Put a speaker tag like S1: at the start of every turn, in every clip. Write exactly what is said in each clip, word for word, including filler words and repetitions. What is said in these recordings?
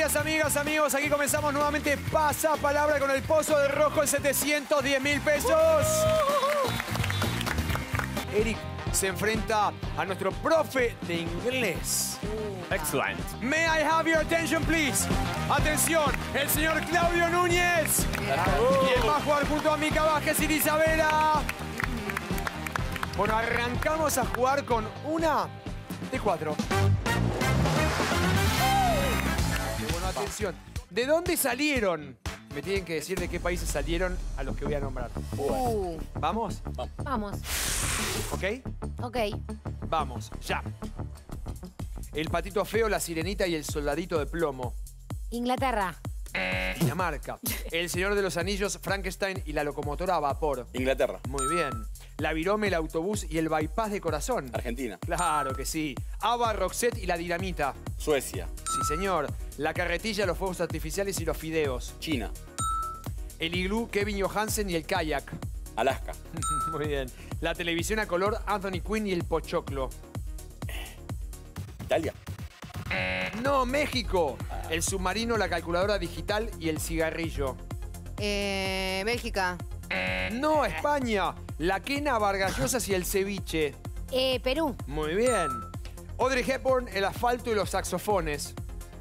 S1: días, amigas, amigos. Aquí comenzamos nuevamente Pasapalabra con el pozo de rojo en setecientos diez mil pesos. Eric se enfrenta a nuestro profe de inglés.
S2: Excellent.
S1: May I have your attention, please? Atención, el señor Claudio Núñez. Y él va a jugar junto a Mica Vázquez y Isabela. Bueno, arrancamos a jugar con una de cuatro. Bueno, atención. ¿De dónde salieron? Me tienen que decir de qué países salieron a los que voy a nombrar.
S3: Uh.
S1: ¿Vamos?
S3: Vamos.
S1: ¿Ok?
S3: Ok.
S1: Vamos, ya. El patito feo, la sirenita y el soldadito de plomo.
S3: Inglaterra.
S1: Dinamarca. El señor de los anillos, Frankenstein y la locomotora a vapor.
S2: Inglaterra.
S1: Muy bien. La virome, el autobús y el bypass de corazón.
S2: Argentina.
S1: Claro que sí. Ava, Roxette y la dinamita.
S2: Suecia.
S1: Sí, señor. La carretilla, los fuegos artificiales y los fideos.
S2: China.
S1: El iglú, Kevin Johansen y el kayak.
S2: Alaska.
S1: Muy bien. La televisión a color, Anthony Quinn y el pochoclo.
S2: Italia.
S1: No, México. El submarino, la calculadora digital y el cigarrillo.
S4: Eh, Bélgica.
S1: No, España. La quena, Vargas Llosas y el ceviche.
S3: Eh, Perú.
S1: Muy bien. Audrey Hepburn, el asfalto y los saxofones.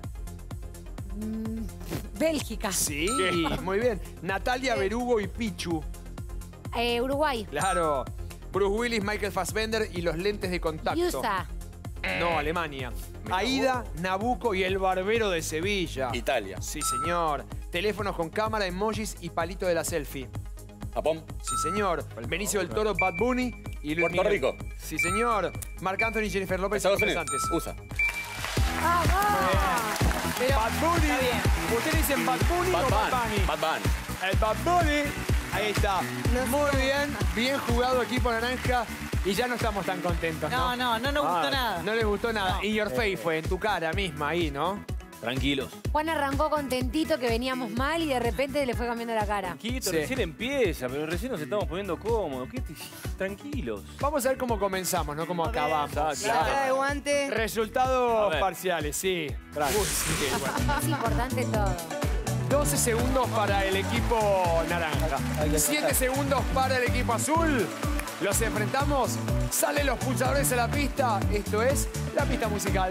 S3: Mm, Bélgica.
S1: Sí, muy bien. Natalia, Berugo y Pichu.
S3: Eh, Uruguay.
S1: Claro. Bruce Willis, Michael Fassbender y los lentes de contacto.
S3: U S A.
S1: No, Alemania. Aida, Nabucco y el barbero de Sevilla.
S2: Italia.
S1: Sí, señor. Teléfonos con cámara, emojis y palito de la selfie.
S2: Japón.
S1: Sí, señor. Benicio del Toro, Bad Bunny y Luis
S2: Puerto
S1: Miguel.
S2: Rico.
S1: Sí, señor. Marc Anthony, Jennifer López y
S2: Estados
S1: los
S2: Unidos.
S1: antes.
S2: U S A.
S1: Bad Bunny. ¿Ustedes dicen Bad Bunny
S2: Bad
S1: o Bad Bunny?
S2: Bunny. Bad Bunny.
S1: El Bad Bunny. Ahí está.
S4: No
S1: Muy bien. Bien jugado, equipo naranja. Y ya no estamos tan contentos, ¿no?
S5: No, no, no nos gustó
S1: Ah,
S5: nada.
S1: No les gustó nada. In your face fue, en tu cara misma ahí, ¿no?
S2: Tranquilos.
S3: Juan arrancó contentito que veníamos mal y de repente le fue cambiando la cara.
S6: Quito,
S1: Sí.
S6: recién empieza, pero recién nos estamos poniendo cómodos. ¿Qué te... Tranquilos.
S1: Vamos a ver cómo comenzamos, no cómo acabamos.
S6: Exacto.
S4: Sacada de guante.
S6: A
S1: Resultados
S6: ver.
S1: parciales, sí. Uy, sí, bueno.
S3: Es importante todo.
S1: doce segundos para el equipo naranja. siete segundos para el equipo azul. Los enfrentamos. Salen los pulsadores a la pista. Esto es la pista musical.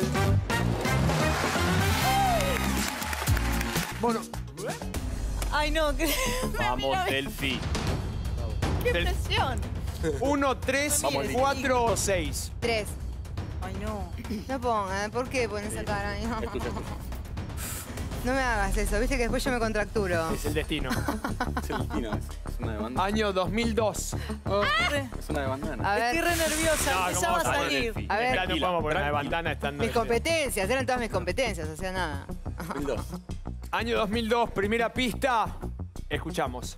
S1: Bueno,
S5: Ay, no, qué,
S6: Vamos, Delphi.
S5: qué
S1: del-
S5: presión.
S1: uno, tres,
S2: Vamos,
S1: cuatro, seis.
S4: Tres.
S5: Ay, no.
S4: No pongan, ¿por qué pones esa cara? No.
S2: Escucha, escucha.
S4: No me hagas eso, viste que después yo me contracturo.
S1: Es el destino.
S2: Es el destino, es, es una demanda.
S1: Año dos mil dos.
S2: Es una demanda. ¿no?
S4: A
S5: Estoy
S4: ver,
S5: re nerviosa,
S1: No,
S5: empezaba a
S1: ¿cómo vas a
S5: salir.
S6: Delphi?
S4: a ver,
S1: Ya no podemos poner una bandana estando...
S4: mis competencias, eran todas mis competencias, o sea, nada.
S2: dos mil dos.
S1: Año dos mil dos, primera pista. Escuchamos.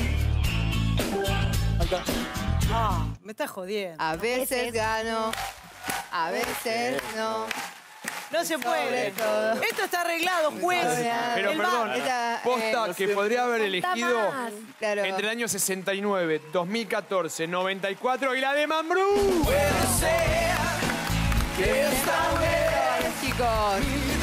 S5: Ah, me estás jodiendo.
S4: A veces gano, a veces no.
S5: No se
S4: Sobre
S5: puede.
S4: todo.
S5: Esto está arreglado, juez.
S1: Pero
S5: El
S1: perdón,
S5: bar.
S4: Esta,
S1: posta
S4: eh,
S1: que podría haber elegido
S3: más.
S4: Claro.
S1: entre el año sesenta y nueve, dos mil catorce, noventa y cuatro y la de Mambrú.
S4: Chicos.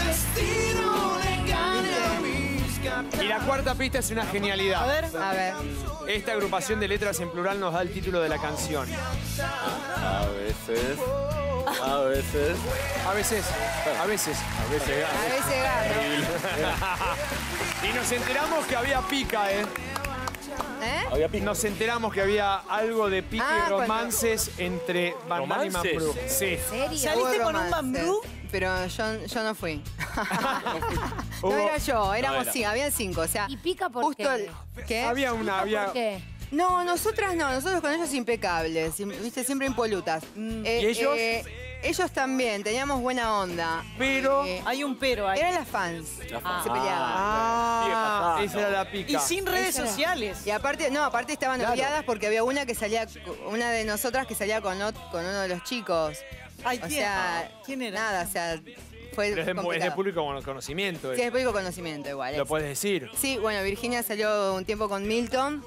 S1: Y la cuarta pista es una
S5: A
S1: genialidad.
S5: ver.
S4: A ver.
S1: Esta agrupación de letras en plural nos da el título de la canción.
S2: A veces. A veces.
S1: A veces, a veces.
S2: A veces.
S4: A veces gano.
S1: Y nos enteramos que había pica, ¿eh?
S4: ¿Eh?
S2: Había pico.
S1: Nos enteramos que había algo de pica
S4: Ah,
S1: y
S4: cuando-
S1: romances entre Bandana y
S6: ¿Romances?
S1: Mambrú. Sí.
S3: ¿Serio?
S5: ¿Saliste
S4: Hubo
S5: con un
S4: romances,
S5: bambrú?
S4: Pero yo, yo no fui.
S1: Hubo-
S4: No era yo, éramos
S6: era.
S4: cinco, habían cinco, o sea.
S3: ¿Y pica por
S4: justo
S3: qué?
S4: el- ¿Qué?
S1: Había una, había...
S3: ¿Por qué?
S4: No, nosotras no, nosotros con ellos impecables, im- viste, siempre impolutas. Eh,
S1: ¿Y ellos?
S4: eh, ellos también, teníamos buena onda.
S1: Pero...
S4: Eh,
S5: Hay un pero ahí.
S4: eran las fans,
S2: La
S4: se
S2: fama.
S4: peleaban.
S1: Ah,
S6: pasando.
S1: esa era la pica.
S5: Y sin redes
S4: Esa era.
S5: sociales.
S4: Y aparte, no, aparte estaban
S1: Claro.
S4: odiadas porque había una que salía, una de nosotras que salía con, ot- con uno de los chicos.
S5: Ay,
S4: O
S5: ¿quién?
S4: sea,
S5: ¿Quién era?
S4: nada, o sea, fue
S1: Pero es de, es de
S4: complicado.
S1: público conocimiento.
S4: Sí, es público conocimiento igual.
S1: Lo
S4: es.
S1: puedes decir.
S4: Sí, bueno, Virginia salió un tiempo con Milton.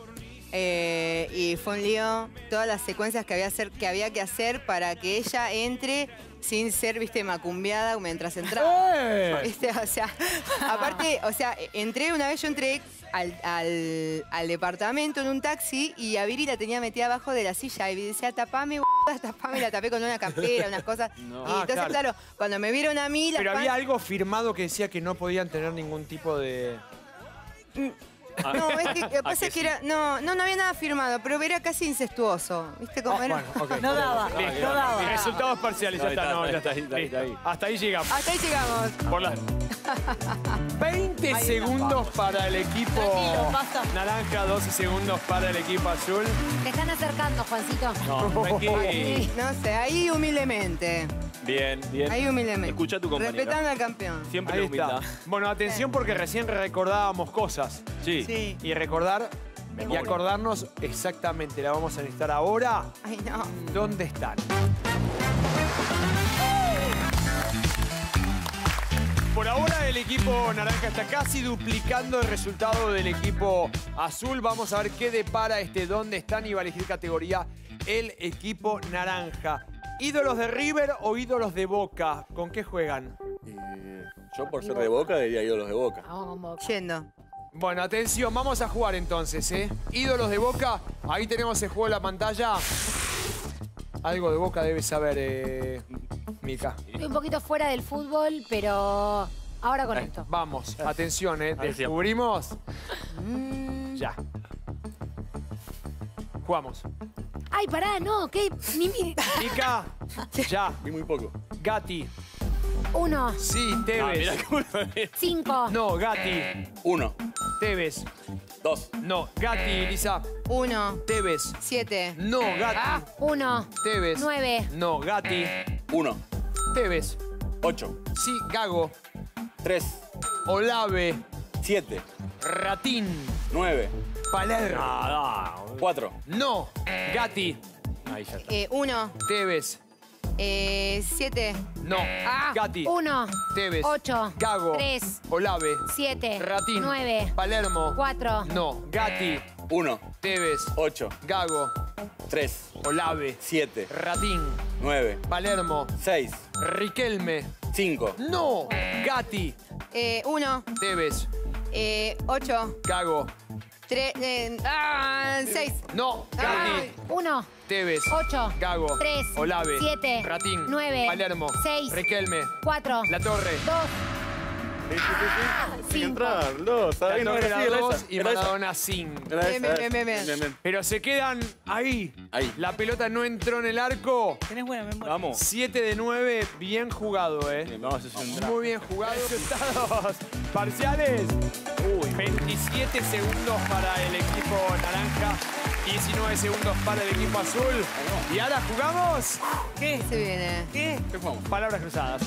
S4: Eh, y fue un lío todas las secuencias que había, hacer, que había que hacer para que ella entre sin ser, viste, macumbeada mientras entraba.
S1: ¡Eh!
S4: ¿Viste? O sea, aparte, o sea, entré una vez, yo entré al, al, al departamento en un taxi y a Viri la tenía metida abajo de la silla y decía, tapame, b***, tapame, la tapé con una campera, unas cosas.
S6: No.
S4: Y
S1: Ah,
S4: entonces,
S1: claro.
S4: claro. cuando me vieron a mí... las
S1: Pero
S4: fan-
S1: había algo firmado que decía que no podían tener ningún tipo de...
S4: No, es que lo que
S6: ¿A
S4: pasa
S6: que
S4: es que
S6: sí?
S4: era... No, no, no había nada firmado, pero era casi incestuoso. ¿Viste cómo
S1: Ah,
S4: era?
S1: bueno, ok.
S5: No daba,
S1: Listo.
S5: no daba.
S1: Resultados parciales, ya
S6: No,
S1: está,
S6: está,
S1: no, ya
S6: está,
S1: está.
S6: está,
S1: Listo.
S6: está ahí.
S1: Hasta ahí llegamos.
S4: Hasta ahí llegamos.
S1: Por la... veinte segundos para el equipo
S5: Tranquilo, basta.
S1: naranja, doce segundos para el equipo azul.
S3: Te están acercando, Juancito.
S6: No, tranquilo.
S4: No sé, ahí humildemente.
S6: Bien, bien.
S4: Ahí humildemente.
S6: Escucha a tu compañero.
S4: Respetando al campeón.
S6: Siempre
S1: Ahí
S6: la
S1: está.
S6: humildad.
S1: Bueno, atención porque recién recordábamos cosas.
S6: Sí.
S5: Sí.
S1: Y recordar y
S6: Memoria.
S1: acordarnos exactamente, la vamos a necesitar ahora.
S4: Ay, no.
S1: ¿Dónde están? Por ahora el equipo naranja está casi duplicando el resultado del equipo azul. Vamos a ver qué depara este dónde están y va a elegir categoría el equipo naranja. ¿Ídolos de River o ídolos de Boca? ¿Con qué juegan?
S2: Eh, yo por ser de Boca diría ídolos de Boca.
S3: Vamos con Boca.
S4: Yendo.
S1: Bueno, atención, vamos a jugar entonces, ¿eh? Ídolos de Boca, ahí tenemos el juego en la pantalla. Algo de Boca debes saber, eh, Mica.
S3: Estoy un poquito fuera del fútbol, pero ahora con esto.
S1: Vamos, atención, ¿eh?
S6: Atención.
S1: Descubrimos.
S3: Mm.
S1: Ya. Jugamos.
S3: Ay, pará, no, ¿qué? Ni mi...
S1: Mica, ya.
S2: Vi muy poco.
S1: Gatti,
S3: Uno,
S1: sí,
S6: Ah,
S1: Tevez.
S6: mirá cómo lo ves.
S3: cinco,
S1: No, Gatti,
S2: Uno,
S1: Tevez.
S2: dos,
S1: No, Gatti, Lisa,
S4: Uno.
S1: Tevez.
S4: Siete.
S1: No, Gatti,
S3: uno,
S1: Tevez.
S3: nueve,
S1: No, Gatti,
S2: uno,
S1: Tevez.
S2: ocho,
S1: Sí, Gago,
S2: tres,
S1: Olave,
S2: siete,
S1: Ratín,
S2: nueve,
S1: Palermo.
S6: Ah,
S2: cuatro,
S1: No, Gatti,
S6: no. Ahí ya está.
S4: Eh, uno.
S1: Tevez.
S4: Eh, siete.
S1: No,
S3: Ah,
S1: Gatti,
S3: uno,
S1: Tevez.
S3: ocho,
S1: Gago,
S3: tres,
S1: Olave,
S3: siete,
S1: Ratín,
S3: nueve,
S1: Palermo.
S3: cuatro,
S1: No, Gatti,
S2: uno,
S1: Tevez,
S2: ocho,
S1: Gago,
S2: tres,
S1: Olave,
S2: siete,
S1: Ratín,
S2: nueve,
S1: Palermo,
S2: seis,
S1: Riquelme.
S2: cinco,
S1: No, Gatti,
S4: Eh, uno.
S1: Tevez,
S4: Eh, ocho.
S1: Gago.
S4: Tres. Eh, ah, seis.
S1: No,
S4: Ay.
S1: Gatti,
S3: uno,
S1: Tevez,
S3: ocho,
S1: Gago,
S3: tres,
S1: Olave,
S3: siete,
S1: Ratín,
S3: nueve,
S1: Palermo,
S3: seis,
S1: Riquelme,
S3: cuatro,
S1: La Torre,
S3: dos,
S6: Sí, sí, sí, sí. Tiene que
S3: cinco.
S6: entrar, no,
S1: La
S6: ¿sabes? No
S1: Torre
S6: era
S1: era
S6: así, era
S1: dos
S6: esa.
S1: y
S6: Era esa.
S1: Maradona cinco.
S6: Era
S4: Bien,
S6: esa,
S4: bien, bien, bien.
S6: bien, bien.
S1: Pero se quedan ahí.
S2: Ahí.
S1: La pelota no entró en el arco.
S5: Tenés buena memoria.
S6: Vamos.
S1: siete de nueve, bien jugado, ¿eh?
S6: Bien, vamos a hacer un draft.
S1: Muy bien jugado. Resultados parciales.
S6: Uy,
S1: veintisiete segundos para el equipo naranja, diecinueve segundos para el equipo azul. Y ahora jugamos
S5: ¿Qué?
S4: Se viene.
S5: ¿Qué?
S2: ¿qué jugamos?
S1: palabras cruzadas.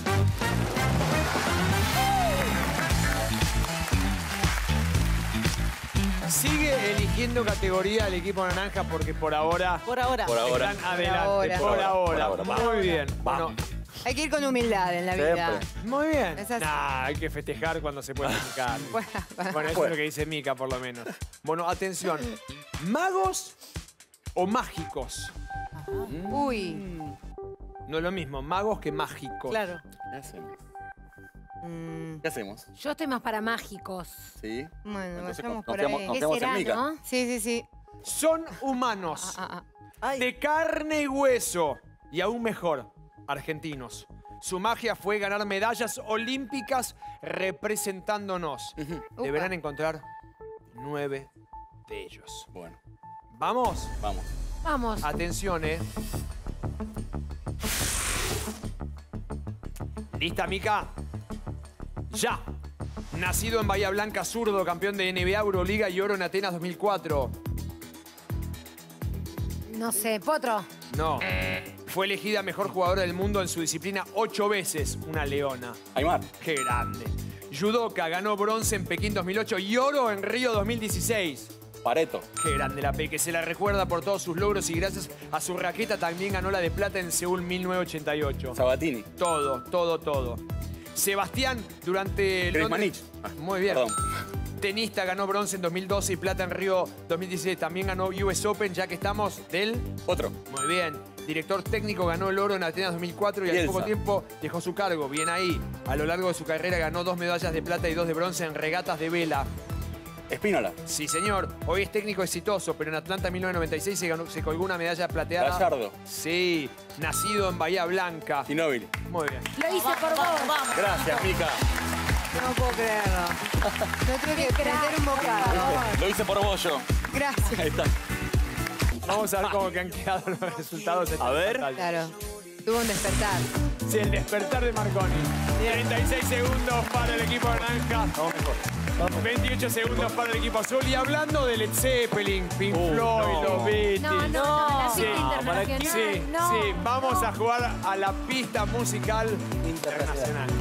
S1: Sigue eligiendo categoría el equipo naranja porque por ahora
S5: Por ahora.
S2: Por ahora.
S1: están adelante.
S4: ahora.
S1: Por
S2: Por
S1: ahora.
S2: ahora, por
S1: Muy bien. Bueno,
S6: Vamos.
S4: Hay que ir con humildad en la vida.
S2: Siempre.
S1: muy bien.
S4: Es así.
S1: Nah, hay que festejar cuando se puede festejar.
S4: Bueno,
S1: Bueno, eso es lo que dice Mica, por lo menos. Bueno, atención. ¿Magos o mágicos?
S4: Uy.
S1: No es lo mismo, magos que mágicos.
S5: Claro.
S2: ¿Qué hacemos?
S4: Mm,
S2: ¿Qué hacemos?
S3: Yo estoy más para mágicos.
S2: ¿Sí?
S4: bueno,
S2: Entonces
S4: vayamos
S2: con-
S4: por
S2: confiamos-
S4: ahí.
S3: ¿Qué
S2: Confiamos en
S3: será,
S2: Mica.
S3: no?
S4: Sí, sí, sí.
S1: Son humanos,
S4: Ah, ah, ah.
S5: Ay.
S1: de carne y hueso, y aún mejor, argentinos. Su magia fue ganar medallas olímpicas representándonos. Deberán encontrar nueve de ellos.
S2: Bueno,
S1: ¿Vamos?
S2: vamos.
S3: Vamos.
S1: Atención, ¿eh? ¿Lista, Mica? Ya. Nacido en Bahía Blanca, zurdo, campeón de N B A, Euroliga y oro en Atenas dos mil cuatro.
S3: No sé, Potro.
S1: No. Fue elegida mejor jugadora del mundo en su disciplina ocho veces. Una leona.
S2: Aymar,
S1: ¡Qué grande! Judoka ganó bronce en Pekín dos mil ocho y oro en Río dos mil dieciséis.
S2: Pareto,
S1: ¡Qué grande la Peque! Se la recuerda por todos sus logros y gracias a su raqueta también ganó la de plata en Seúl mil novecientos ochenta y ocho.
S2: Sabatini,
S1: Todo, todo, todo. Sebastián, durante...
S2: Chris
S1: Londres-
S2: Manich. Ah,
S1: Muy bien.
S2: Perdón.
S1: Tenista, ganó bronce en dos mil doce y plata en Río dos mil dieciséis. También ganó U S Open, ya que estamos del...
S2: Otro.
S1: Muy bien. Director técnico, ganó el oro en Atenas dos mil cuatro y al
S2: Bielsa.
S1: poco tiempo dejó su cargo. Bien ahí. A lo largo de su carrera ganó dos medallas de plata y dos de bronce en regatas de vela.
S2: Espínola.
S1: Sí, señor. Hoy es técnico exitoso, pero en Atlanta mil novecientos noventa y seis se, ganó, se colgó una medalla plateada.
S2: Gallardo.
S1: Sí. Nacido en Bahía Blanca.
S2: Ginóbili.
S1: Muy bien.
S3: Lo hice por vos.
S5: Vamos, vamos.
S2: Gracias, Mica.
S5: No puedo creerlo.
S4: No tuve que prender un bocado.
S2: Lo hice por vos yo.
S4: Gracias.
S2: Ahí está.
S1: Vamos a ver cómo que han quedado los resultados. en
S6: A ver.
S1: pantalla.
S4: Claro. Tuvo un despertar.
S1: Sí, el despertar de Marconi. treinta y seis segundos para el equipo naranja.
S2: Vamos mejor.
S1: veintiocho segundos para el equipo azul. Y hablando de Led Zeppelin, Pink
S2: Uh,
S1: Floyd,
S2: no.
S1: los Beatles.
S3: No, no, no, la
S1: Sí,
S3: pista
S6: ¿para qué?
S3: internacional.
S1: Sí,
S3: no.
S1: sí, vamos a jugar a la pista musical internacional.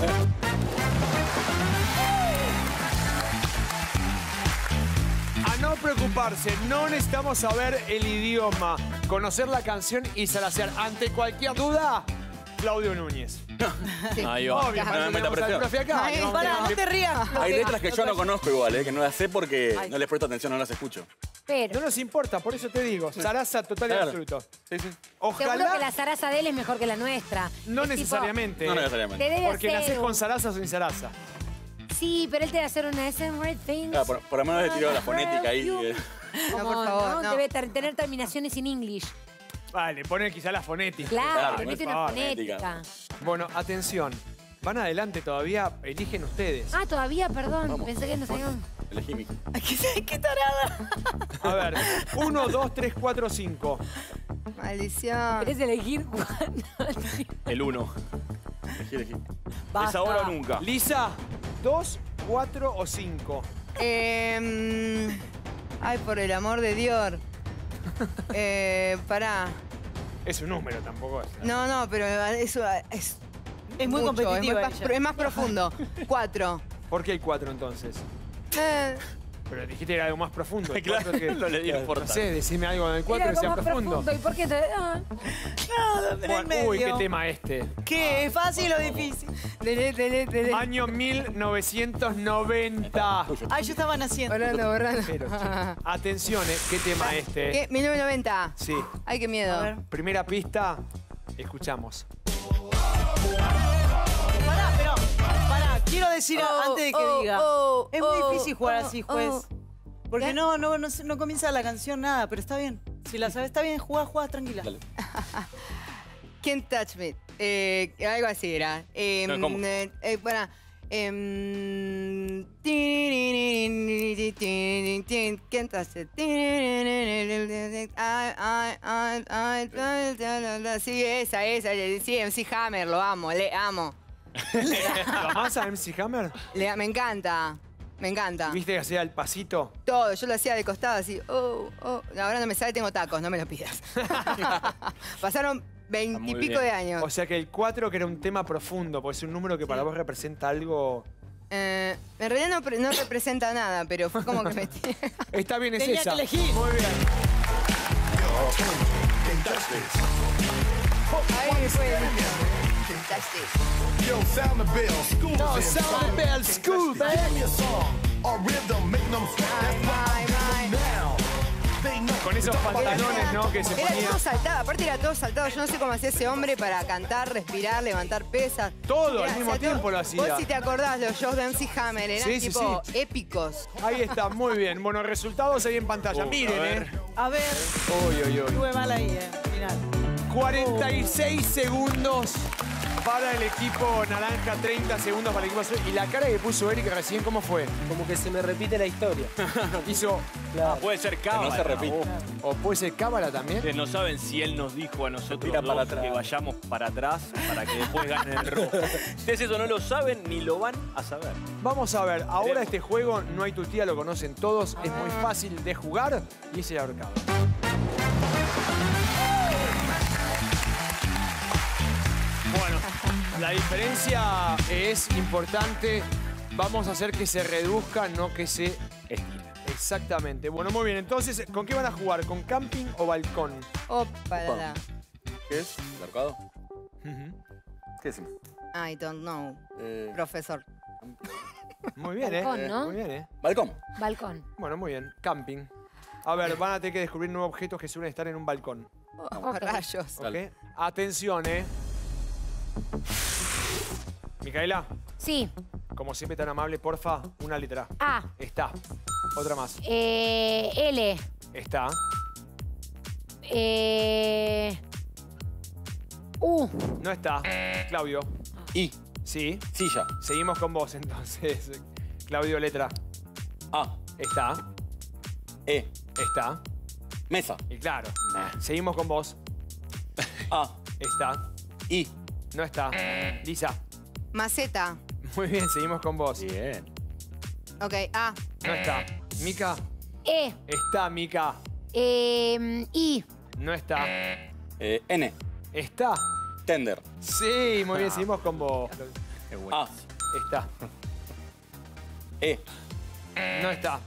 S1: A no preocuparse, no necesitamos saber el idioma, conocer la canción y salasear. Ante cualquier duda, Claudio Núñez.
S4: Sí.
S6: Ahí va.
S1: Obvio,
S2: No
S1: para
S2: me
S1: eso
S2: meta
S1: tenemos al
S2: presión.
S1: profe acá.
S4: Ay,
S1: que vamos-
S5: Pará, no te rías.
S2: Hay letras que yo no conozco igual, ¿eh? Que no las sé porque
S5: Ay.
S2: no les presto atención, no las escucho.
S1: No
S3: Pero
S1: nos importa, por eso te digo. Sarasa total y
S2: Claro.
S1: absoluto.
S2: Sí, sí.
S3: seguro que la
S1: Ojalá,
S3: zaraza de él es mejor que la nuestra.
S1: no
S3: Es tipo,
S1: necesariamente.
S2: No
S3: te
S2: necesariamente.
S3: debe
S1: Porque
S3: hacer
S1: nacés
S3: un-
S1: con Sarasa o sin Sarasa.
S3: Sí, pero él te debe hacer una S M R things.
S2: Claro, por, por lo menos le tiró la fonética ahí. eh.
S4: No,
S3: Como,
S4: por favor, no.
S3: Debe ter- tener terminaciones en English.
S1: Vale, pone quizá la fonética.
S3: Claro,
S2: Claro,
S3: le mete
S1: por
S3: una
S1: favor,
S3: fonética.
S1: Bueno, atención. Van adelante todavía, eligen ustedes.
S3: Ah, todavía, perdón.
S2: Vamos.
S3: Pensé que no sabían.
S2: Elegí Mica.
S5: ¿Qué, qué tarada?
S1: A ver, uno, dos, tres, cuatro, cinco.
S4: Maldición.
S3: ¿Querés elegir cuándo?
S6: El uno.
S2: Elegí, elegí.
S6: Es ahora o nunca.
S1: Lisa, dos, cuatro o cinco.
S4: Eh, ay, por el amor de Dios. Eh, pará.
S1: Es un número, tampoco es.
S4: No, no, pero eso es.
S5: Es muy
S4: mucho,
S5: competitiva
S4: Es, muy-
S5: ella.
S4: es más profundo. Cuatro.
S1: ¿Por qué hay cuatro entonces?
S4: Eh,
S1: Pero dijiste que era algo más profundo. El
S6: Claro,
S1: cuatro que-
S6: no le di
S1: No
S6: importancia.
S1: sé, decime algo del cuatro
S3: Era
S1: que sea
S3: algo más
S1: profundo.
S3: ¿Y por qué te.? Ah.
S5: No, en el
S1: Bueno,
S5: medio.
S1: uy, qué tema este.
S5: ¿Qué? ¿Es fácil o difícil?
S4: dele, dele, dele.
S1: Año mil novecientos noventa.
S5: Ay, yo estaba naciendo.
S4: Borrando, borrando.
S1: Pero, che, atención, ¿eh? ¿Qué tema este?
S4: ¿Qué? mil novecientos noventa.
S1: Sí.
S4: Ay, qué miedo.
S5: A ver.
S1: Primera pista, escuchamos.
S5: Pará, pero, pará, quiero decir
S4: Oh,
S5: antes de que
S4: oh,
S5: diga.
S4: oh,
S5: es muy
S4: oh,
S5: difícil jugar
S4: oh,
S5: así, juez.
S4: oh.
S5: Porque
S4: ¿Qué?
S5: no, no, no, se- no comienza la canción nada, pero está bien. Si la sabes, está bien, jugá, jugá, tranquila.
S2: Dale.
S4: Can't touch me. Eh, algo así era. Eh,
S6: No, ¿cómo?
S4: eh, eh, para. em, Can't touch it. I, I, I, I, sí, esa, esa. Sí, M C Hammer, lo amo, le amo.
S1: ¿Lo amas a M C Hammer?
S4: Le- me encanta. Me encanta.
S1: ¿Viste que hacía el pasito?
S4: Todo, yo lo hacía de costado así. Oh, oh. Ahora no me sale, tengo tacos, no me lo pidas. Pasaron veintipico
S6: bien.
S4: de años.
S1: O sea que el cuatro que era un tema profundo, porque es un número que para vos representa algo...
S4: Eh, en realidad no, pre- no representa nada, pero fue como que me...
S1: Está bien, es
S5: Tenía
S1: esa.
S5: que elegir.
S1: Muy bien.
S4: Ahí fue.
S7: Yo, sound the bell, school
S1: No,
S7: is in
S1: sound the
S7: sight.
S1: bell, school
S7: Give me a song, a rhythm, make them sweat. That's why I'm now. They know.
S1: Con esos pantalones, ¿no? Que se
S4: Era
S1: ponía...
S4: todo saltado, aparte era todo saltado. Yo no sé cómo hacía ese hombre para cantar, respirar, levantar pesas.
S1: Todo
S4: Era-
S1: al mismo
S4: hacía todo.
S1: tiempo lo hacía.
S4: Vos si te acordás, los shows de M C Hammer eran
S1: Sí, sí,
S4: tipo
S1: sí.
S4: épicos.
S1: Ahí está, muy bien. Bueno, resultados ahí en pantalla.
S6: Uh,
S1: Miren,
S6: a ver.
S1: ¿eh?
S5: A ver,
S1: Uy, uy, uy.
S5: estuve mal ahí, eh. Final.
S1: cuarenta y seis segundos para el equipo naranja, treinta segundos para el equipo azul. Y la cara que puso Eric recién, ¿cómo fue?
S8: Como que se me repite la historia.
S1: Hizo...
S6: Ah, puede ser cábala.
S2: no se repite.
S1: ¿O puede ser cábala también?
S6: Ustedes no saben si él nos dijo a nosotros
S2: Tira
S6: dos
S2: para atrás.
S6: que vayamos para atrás para que después ganen el rojo. Ustedes eso no lo saben ni lo van a saber.
S1: Vamos a ver, ahora este juego no hay tu tía, lo conocen todos, es muy fácil de jugar y es el ahorcado. Bueno, la diferencia es importante. Vamos a hacer que se reduzca, no que se estire. Exactamente. Bueno, muy bien. Entonces, ¿con qué van a jugar? ¿Con camping o balcón?
S4: Opa, la, la.
S2: ¿Qué es? ¿El arcado? ¿Qué decimos?
S4: I don't know,
S2: Eh,
S4: profesor.
S1: Muy bien,
S3: Balcón,
S1: ¿eh?
S3: ¿no?
S1: Muy bien, ¿eh?
S2: Balcón.
S3: Balcón.
S1: Bueno, muy bien. Camping. A ver, van a tener que descubrir nuevos objetos que suelen estar en un balcón.
S4: Oh, rayos.
S1: ¿Ok?
S2: Dale.
S1: Atención, ¿eh? Micaela,
S3: Sí.
S1: como siempre tan amable, porfa, una letra.
S3: A.
S1: Está. Otra más.
S3: Eh, L.
S1: Está.
S3: Eh, U.
S1: No está. Claudio.
S2: I.
S1: Sí.
S2: Silla.
S1: Seguimos con vos, entonces. Claudio, letra.
S2: A.
S1: Está.
S2: E.
S1: Está.
S2: Mesa.
S1: Y claro. Seguimos con vos.
S2: A.
S1: Está.
S2: I.
S1: No está. Lisa.
S4: Maceta.
S1: Muy bien, seguimos con vos.
S2: Bien.
S4: Ok, A.
S1: No está. Mica.
S3: E.
S1: Está, Mica.
S3: Eh, I.
S1: No está.
S2: Eh, N.
S1: Está.
S2: Tender.
S1: Sí, muy bien, seguimos con vos.
S6: Qué bueno.
S2: A.
S1: Está.
S2: E.
S1: No está.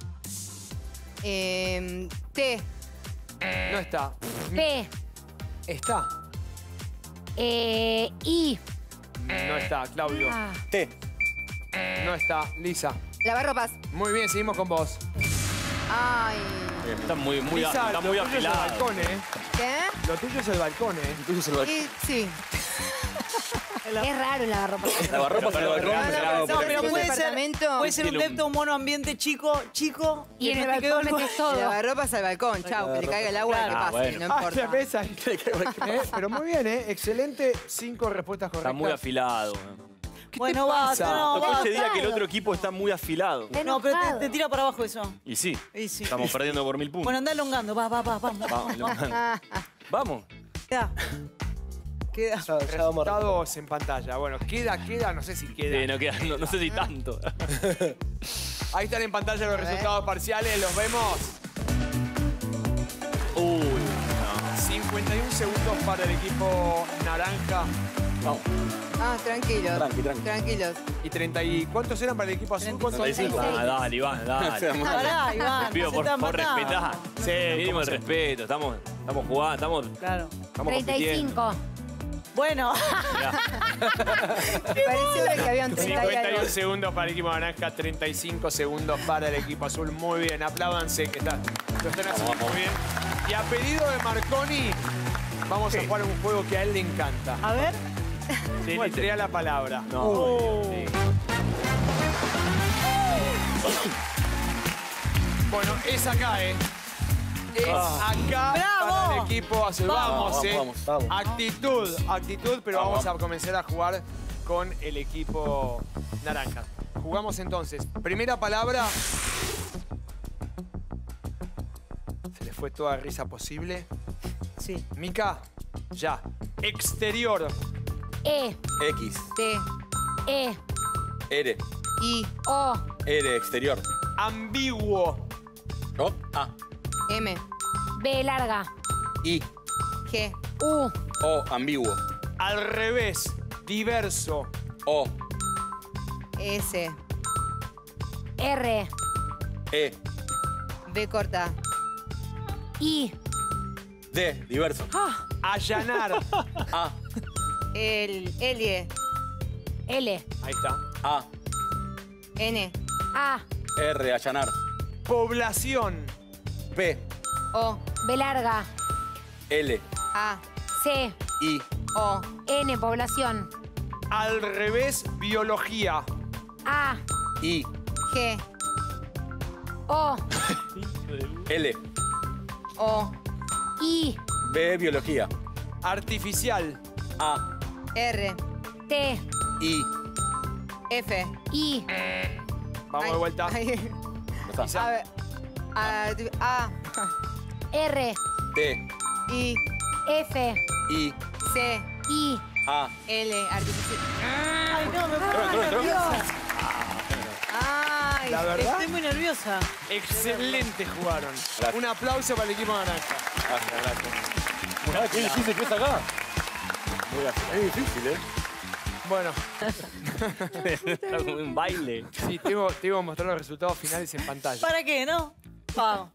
S4: Eh, T.
S1: No está.
S3: P.
S1: Está.
S3: Eh, I.
S1: No está. Claudio.
S3: Ah.
S2: T.
S1: No está. Lisa.
S4: Lavarropas.
S1: Muy bien, seguimos con vos.
S4: Ay.
S6: Está muy, muy,
S1: Lisa,
S6: está
S1: lo
S6: muy
S1: tuyo es el
S6: afilado.
S1: balcón, ¿eh?
S4: ¿Qué?
S1: Lo tuyo es el balcón, ¿eh?
S2: Entonces el balcón.
S4: Y, sí.
S3: Es raro el lavarropa.
S2: Lavarropas en el balcón.
S6: No,
S2: se
S6: no,
S2: llama
S5: No,
S2: porque-
S5: pero
S4: ¿Un
S5: puede ser,
S4: departamento?
S5: puede ser un
S6: Tiene un-
S5: depto, un monoambiente chico, chico.
S3: Y en
S5: que
S3: el
S5: te quedó
S3: balcón
S5: el-
S3: metes todo.
S4: Lavarropas al balcón. Chau, que le caiga el agua y que
S5: Claro.
S4: pase.
S6: bueno.
S4: No
S1: Ah,
S4: importa.
S1: ya ves ahí. ¿Eh? Pero muy bien, ¿eh? Excelente. Cinco respuestas correctas.
S6: Está muy afilado.
S5: Bueno,
S1: te
S5: basta,
S1: pasa?
S5: no,
S6: Lo que
S5: basta.
S6: se diga que el otro equipo está muy afilado.
S3: Está
S5: No, pero te,
S3: enojado.
S5: te tira para abajo eso.
S6: Y sí,
S5: Y sí.
S6: estamos perdiendo por mil puntos.
S5: Bueno, anda elongando. Va, va, va, vamos.
S6: Vamos, elongando. Vamos.
S5: Queda. Queda.
S8: Ya, ya vamos.
S1: Resultados en pantalla. Bueno, queda, queda, no sé si queda.
S6: Sí, no, queda, no, no sé si tanto.
S1: Ahí están en pantalla los
S4: ver.
S1: resultados parciales, los vemos.
S6: Uy,
S1: cincuenta y un segundos para el equipo naranja
S2: Vamos.
S4: Ah, tranquilos.
S2: Tranqui, tranqui.
S4: Tranquilos.
S1: y treinta y ¿cuántos eran para el equipo azul? ¿Cuántos?
S2: treinta y cinco.
S6: Ah, dale, Iván, dale.
S5: Pará, Iván.
S6: Te pido
S5: se
S6: por,
S5: te han
S6: por
S5: matado.
S6: respetar.
S1: Sí,
S6: Mínimo
S1: ¿cómo
S6: el
S1: se-
S6: respeto. Estamos, estamos jugando, estamos,
S5: Claro.
S6: estamos
S3: treinta y
S6: compitiendo.
S3: cinco.
S5: Bueno.
S4: Me pareció que habían treinta y
S1: cincuenta y un
S4: algo.
S1: segundos para el equipo naranja, treinta y cinco segundos para el equipo azul. Muy bien, apláudanse que está, lo están haciendo muy bien. Y a pedido de Marconi, vamos a jugar un juego que a él le encanta.
S5: A ver.
S1: Deletrea la palabra.
S6: No,
S5: Oh.
S6: sí.
S1: Bueno, es acá, ¿eh? Es acá
S5: ¡Bravo!
S1: para el equipo azul. Vamos,
S2: Vamos,
S1: ¿eh?
S2: vamos,
S8: vamos.
S1: Actitud, actitud, pero
S2: Vamos.
S1: vamos a comenzar a jugar con el equipo naranja. Jugamos entonces. Primera palabra. Se le fue toda risa posible.
S5: Sí.
S1: Mica, ya. Exterior.
S3: E.
S2: X.
S4: T.
S3: E.
S2: R.
S4: I.
S3: O.
S2: R. Exterior.
S1: Ambiguo.
S2: O. A.
S4: M.
S3: B larga.
S2: I.
S4: G.
S3: U.
S2: O. Ambiguo.
S1: Al revés. Diverso.
S2: O.
S4: S.
S3: R.
S2: E.
S4: B corta.
S3: I.
S2: D. Diverso.
S3: Ah,
S1: Allanar.
S2: A.
S4: El. L.
S3: L.
S1: Ahí está.
S2: A.
S4: N.
S3: A.
S2: R. Allanar.
S1: Población.
S2: P.
S4: O.
S3: B larga.
S2: L.
S4: A.
S3: C.
S2: I.
S4: O.
S3: N. Población.
S1: Al revés. Biología.
S3: A.
S2: I.
S4: G.
S3: O.
S2: L.
S4: O.
S3: I.
S2: B. Biología.
S1: Artificial.
S2: A.
S4: R.
S3: T.
S2: I.
S4: F.
S3: I.
S1: Vamos
S4: Ay,
S1: de vuelta.
S4: ay.
S2: No está.
S4: A ver. A. A.
S3: R.
S2: T.
S4: I.
S3: F.
S2: I.
S4: C.
S3: I.
S2: A.
S4: L. Artificial.
S5: Ay, no, me pongo
S2: Entró,
S5: muy
S2: entró, entró.
S5: nerviosa.
S4: Ay.
S1: La verdad,
S5: Estoy muy nerviosa.
S1: excelente jugaron.
S2: Gracias.
S1: Un aplauso para el equipo naranja.
S2: Gracias, gracias. Qué difícil que es acá. Muy fácil. Es difícil, ¿eh?
S1: Bueno,
S6: Está como un baile.
S1: sí, te iba, te iba a mostrar los resultados finales en pantalla.
S5: ¿Para qué, no? Vamos.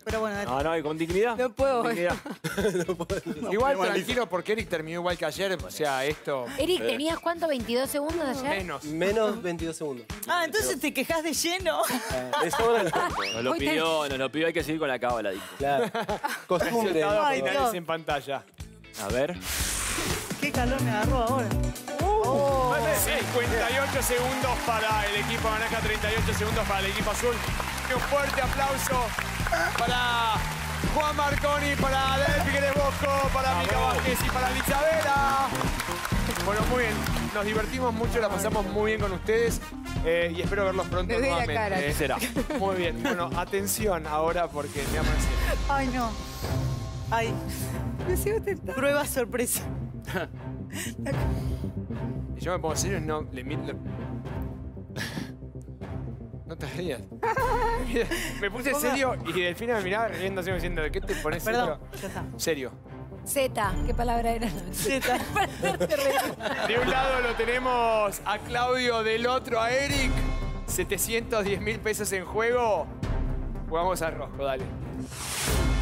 S5: Pero bueno, dale.
S6: No, no, y con dignidad.
S4: No puedo.
S6: Con dignidad.
S1: Igual tranquilo, porque Eric terminó igual que ayer. O sea, esto
S3: Eric, ¿tenías cuánto? ¿veintidós segundos ayer?
S1: menos.
S8: Menos veintidós segundos.
S5: Ah, entonces te quejas de lleno.
S8: De sobra el tiempo.
S6: Nos lo
S3: Hoy te-
S6: pidió, nos lo pidió, hay que seguir con la cábala, dijo.
S8: Claro. Costumbre.
S1: Resultados
S5: Ay,
S1: finales
S5: Dios.
S1: en pantalla.
S6: A ver.
S5: Qué calor me agarró ahora.
S1: cincuenta y ocho segundos para el equipo naranja, treinta y ocho segundos para el equipo azul. Un fuerte aplauso para Juan Marconi, para Del Figueres Bosco, para Mica Vázquez y para Isabela. Bueno, muy bien. Nos divertimos mucho, la pasamos muy bien con ustedes eh, y espero verlos pronto
S4: Me ve la
S1: nuevamente.
S4: cara.
S1: eh.
S6: ¿Qué será?
S1: Muy bien. Bueno, atención ahora porque me aman siempre.
S5: Ay, no. Ay,
S4: No sé, vos te estás-
S5: prueba sorpresa.
S1: Y yo me pongo serio y no le miro. No te rías. Mira, me puse serio y Delfina me miraba riéndose diciendo, ¿de qué te pones
S5: Perdón,
S1: serio?
S5: ya está.
S1: Serio.
S3: Z, ¿qué palabra era?
S5: Zeta.
S1: De un lado lo tenemos a Claudio, del otro a Eric. setecientos diez mil pesos en juego. Jugamos al rosco, dale.